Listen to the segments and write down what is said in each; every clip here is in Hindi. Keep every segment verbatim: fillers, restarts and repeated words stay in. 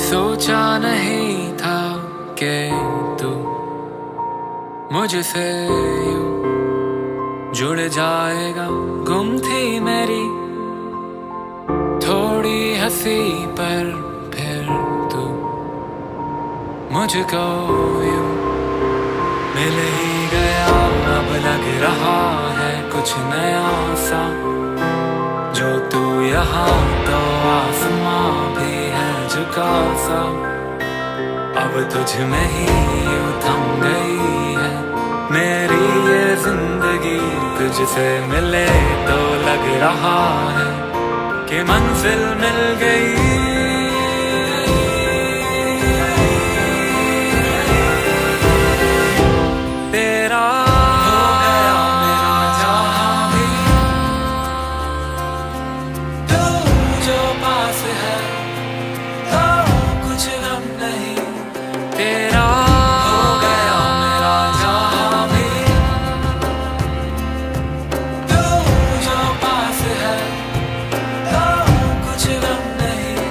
सोचा नहीं था कि तू मुझसे यूं जुड़ जाएगा। गुम थी मेरी थोड़ी हंसी पर फिर तू मुझको यूं मिल ही गया। अब लग रहा है कुछ नया सा, जो तू यहाँ तो आसमां भी है झुका सा। अब तुझ में ही यूं थम गई है मेरी ये जिंदगी। तुझसे मिले तो लग रहा है कि मंजिल मिल गई। तेरा हो गया मेरा जहां भी, तू जो पास है तो कुछ गम नहीं। तेरा हो गया मेरा जहां भी, तू जो पास है तो कुछ गम नहीं।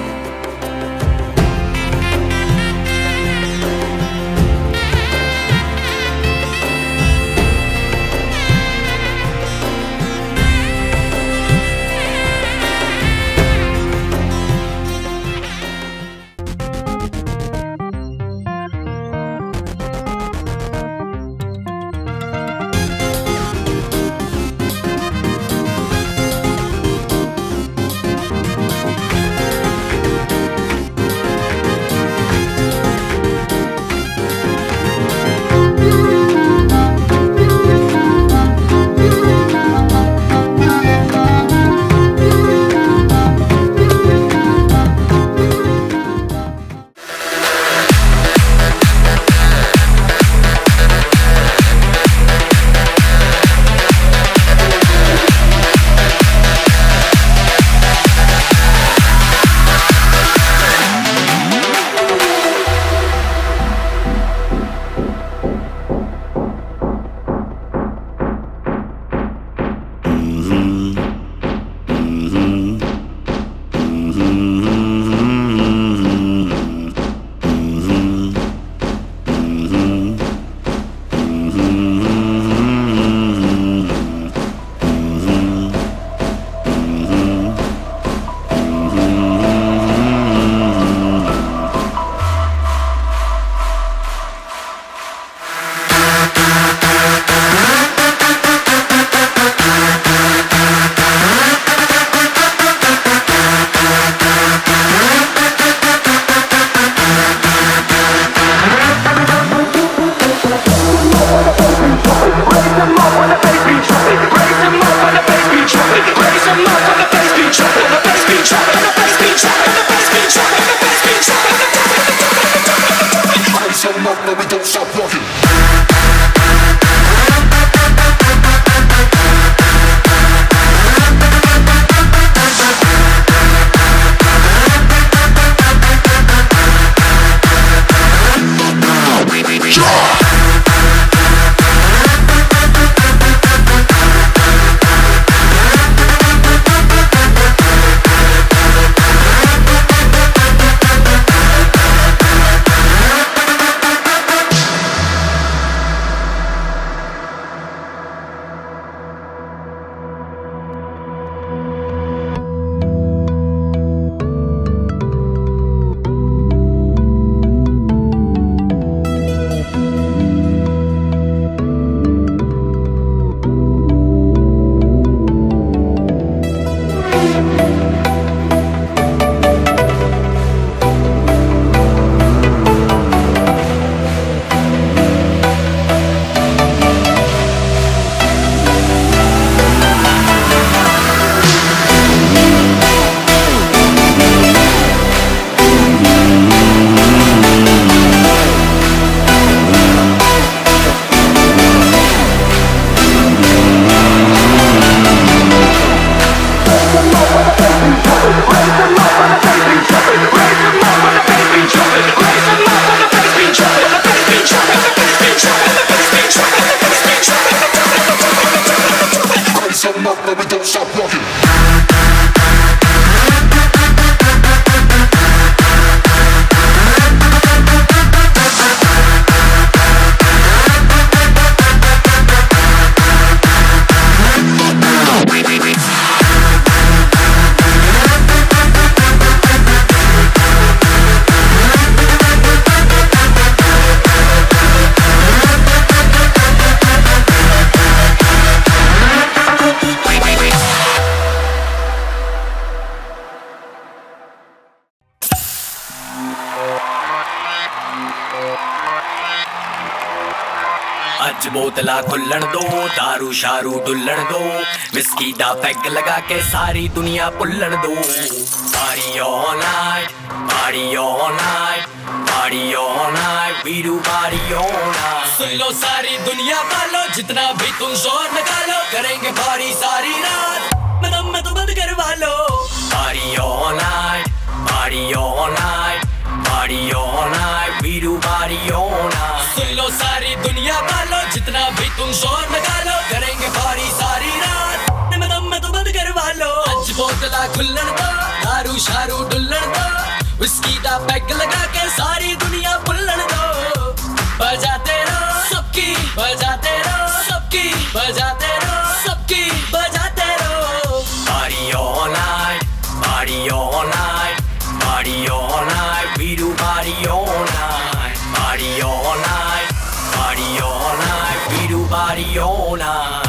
बोतला खुल्लन दो, दारू शारू डुल्लन दो, विस्की दा पैग लगा के सारी दुनिया पुल्लन दो। Party all night, party all night, party all night, we do party all night. सुन लो सारी दुनिया वालों, जितना भी तुम जोर निकालो, करेंगे पार्टी सारी रात, मतलब मैं तो बंद करवा लो। Party all night, party all night, party all night, we do party all night. सुन लो सारी दुनिया वालों, जितना भी तुम जोर निकालो, करेंगे पार्टी सारी रात, मतलब मैं तो बंद करवा लो। अज बोतला खुल्लन दो, दारू शारू डुल्लन दो, विस्की दा पैग लगा के सारी दुनिया पुल्लन दो। बजाते रहो सबकी, बजाते रहो सबकी, बजाते रहो सबकी, बजाते रहो। Party all night, party all night, party all night, we do party all night. Party all night, party all night, we do party all night.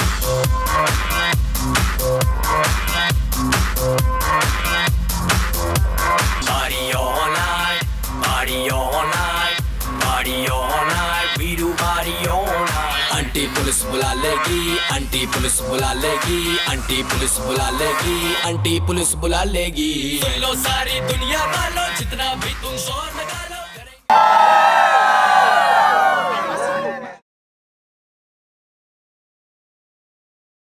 Party all night, party all night, party all night, we do party all night। Aunty police बुला लेगी, आंटी पुलिस बुला लेगी, आंटी पुलिस बुला लेगी, आंटी पुलिस बुला लेगी। सुन लो सारी दुनिया वालों, जितना भी तुम जोर लगा लो।